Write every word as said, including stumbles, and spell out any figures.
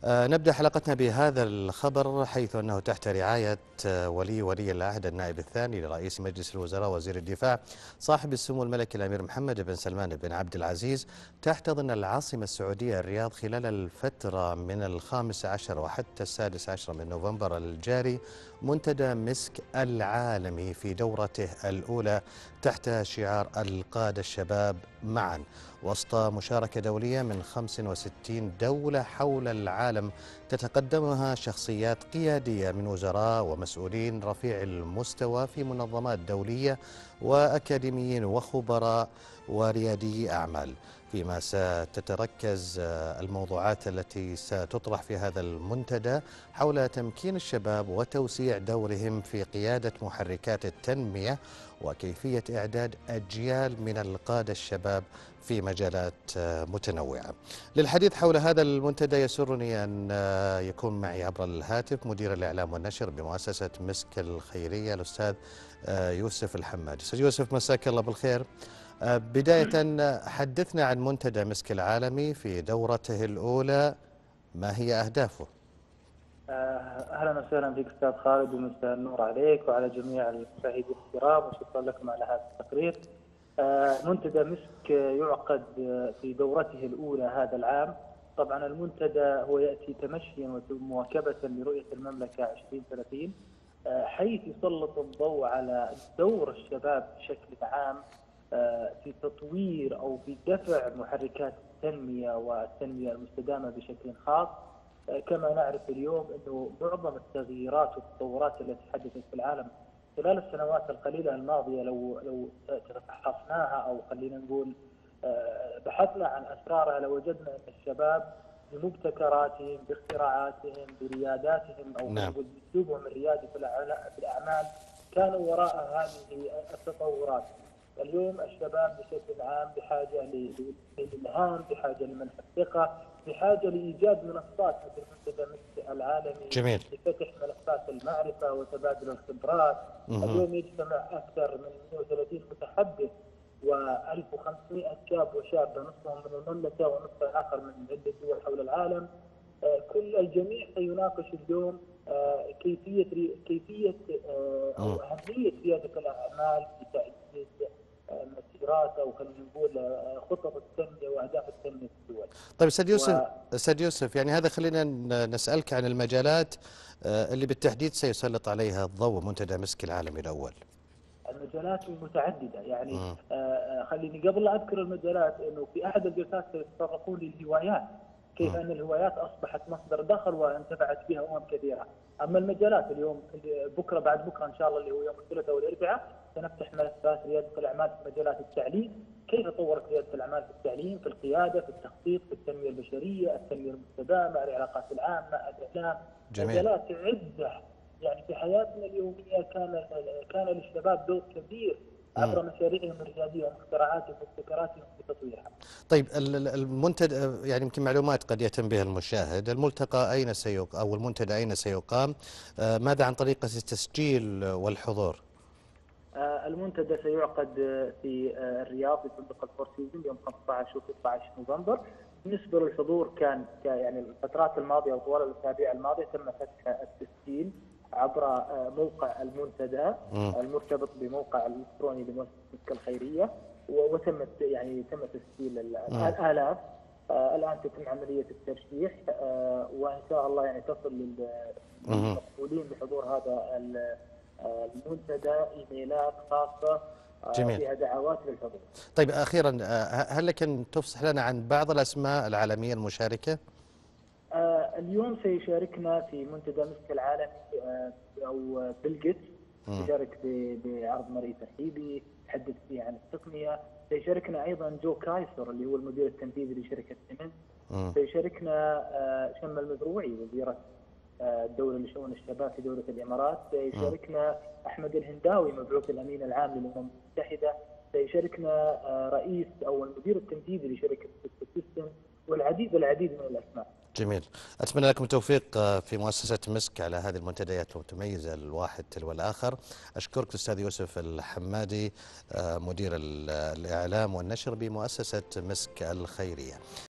آه، نبدأ حلقتنا بهذا الخبر، حيث أنه تحت رعاية آه، ولي ولي العهد النائب الثاني لرئيس مجلس الوزراء وزير الدفاع صاحب السمو الملكي الأمير محمد بن سلمان بن عبد العزيز، تحتضن العاصمة السعودية الرياض خلال الفترة من الخامس عشر وحتى السادس عشر من نوفمبر الجاري منتدى مسك العالمي في دورته الأولى تحت شعار القادة الشباب معا، وسط مشاركة دولية من خمس وستين دولة حول العالم تتقدمها شخصيات قيادية من وزراء ومسؤولين رفيع المستوى في منظمات دولية وأكاديميين وخبراء وريادي أعمال. فيما ستتركز الموضوعات التي ستطرح في هذا المنتدى حول تمكين الشباب وتوسيع دورهم في قيادة محركات التنمية وكيفية إعداد أجيال من القادة الشباب في مجالات متنوعة. للحديث حول هذا المنتدى يسرني أن يكون معي عبر الهاتف مدير الإعلام والنشر بمؤسسة مسك الخيرية الأستاذ يوسف الحمادي. أستاذ يوسف، مساك الله بالخير. بداية حدثنا عن منتدى مسك العالمي في دورته الأولى، ما هي أهدافه؟ اهلا وسهلا فيك استاذ خالد، ومساء النور عليك وعلى جميع المشاهدين الكرام، وشكرا لكم على هذا التقرير. منتدى مسك يعقد في دورته الاولى هذا العام. طبعا المنتدى هو ياتي تمشيا ومواكبه لرؤيه المملكه عشرين ثلاثين، حيث يسلط الضوء على دور الشباب بشكل عام في تطوير او في دفع محركات التنميه والتنميه المستدامه بشكل خاص. كما نعرف اليوم انه معظم التغييرات والتطورات التي حدثت في العالم خلال السنوات القليله الماضيه، لو لو تفحصناها او خلينا نقول بحثنا عن اسرارها، لوجدنا ان الشباب بمبتكراتهم، باختراعاتهم، برياداتهم، او نعم. نقول باسلوبهم الريادي في الاعمال كانوا وراء هذه التطورات. اليوم الشباب بشكل عام بحاجه للالهام، بحاجه لمنح الثقه، بحاجه لايجاد منصات مثل منتدى مسك العالمي جميل. لفتح ملفات المعرفه وتبادل الخبرات. مه. اليوم يجتمع اكثر من مئة وثلاثين متحدث وألف وخمسمئة شاب وشابه، نصفهم من المملكه ونصف الاخر من عده دول حول العالم. كل الجميع سيناقش اليوم كيفيه كيفيه او اهميه رياده الاعمال في تأسيس مسيرات او خلينا نقول خطط التنميه واهداف التنميه في الدول. طيب استاذ يوسف، و... استاذ يوسف يعني هذا خلينا نسالك عن المجالات اللي بالتحديد سيسلط عليها الضوء منتدى مسك العالمي الاول. المجالات متعدده، يعني آه خليني قبل لا اذكر المجالات انه في احد الجلسات سيتطرقون للهوايات، كيف ان الهوايات اصبحت مصدر دخل وانتفعت بها امم كثيره. اما المجالات اليوم بكره بعد بكره ان شاء الله اللي هو يوم الثلاثاء والاربعاء سنفتح ملفات رياده الاعمال في مجالات التعليم، كيف طورت رياده الاعمال في التعليم، في القياده، في التخطيط، في التنميه البشريه، التنميه المستدامه، العلاقات العامه، الاعلام. جميل. مجالات عده يعني في حياتنا اليوميه كان كان للشباب دور كبير عبر مشاريعهم الرياديه ومخترعاتهم وابتكاراتهم في تطويرها. طيب المنتدى، يعني يمكن معلومات قد يهتم بها المشاهد، الملتقى اين سيقام او المنتدى اين سيقام؟ ماذا عن طريقه التسجيل والحضور؟ المنتدى سيعقد في الرياض في فندق الفور سيزون يوم خمسة عشر و ستة عشر نوفمبر. بالنسبه للحضور كان يعني الفترات الماضيه وطوال الاسابيع الماضيه تم فتح التسجيل عبر موقع المنتدى م. المرتبط بموقع الالكتروني لمؤسسه مسك الخيريه، وتم يعني تم تسجيل الالاف. آه الان تتم عمليه الترشيح، آه وان شاء الله يعني تصل للمسؤولين بحضور هذا المنتدى ايميلات خاصه جميل. فيها دعوات للحضور. طيب اخيرا، هل لك ان تفصح لنا عن بعض الاسماء العالميه المشاركه؟ آه اليوم سيشاركنا في منتدى مسك العالمي آه او بيل جيتس، يشارك بعرض مرئي ترحيبي يتحدث فيه عن التقنيه. سيشاركنا ايضا جو كايسر اللي هو المدير التنفيذي لشركه سيمنت. سيشاركنا آه شم المزروعي وزيره الدولة لشؤون الشباب في دولة الإمارات. سيشاركنا أحمد الهنداوي مبعوث الأمين العام للأمم المتحدة. سيشاركنا رئيس أو المدير التنفيذي لشركة سيستم، والعديد والعديد من الأسماء. جميل. أتمنى لكم التوفيق في مؤسسة مسك على هذه المنتديات المتميزة الواحد تلو الآخر. أشكرك أستاذ يوسف الحمادي، مدير الإعلام والنشر بمؤسسة مسك الخيرية.